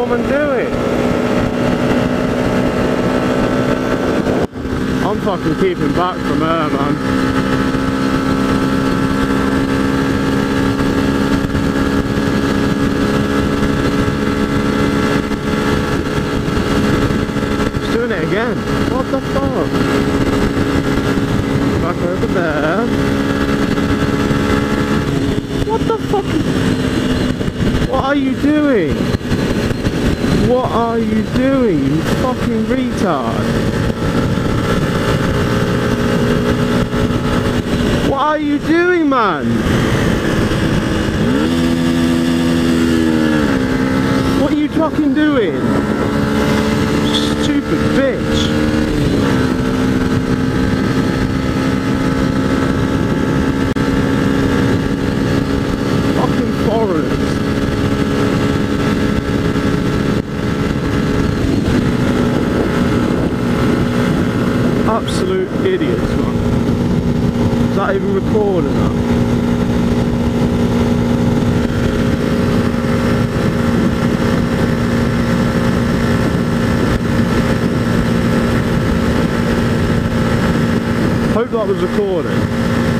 woman doing? I'm fucking keeping back from her, man. She's doing it again. What the fuck? Back over there. What the fuck? What are you doing? What are you doing, you fucking retard? What are you doing, man? What are you fucking doing? Stupid bitch. Fucking foreigners. Absolute idiots, man. Is that even recording that? Hope that was recording.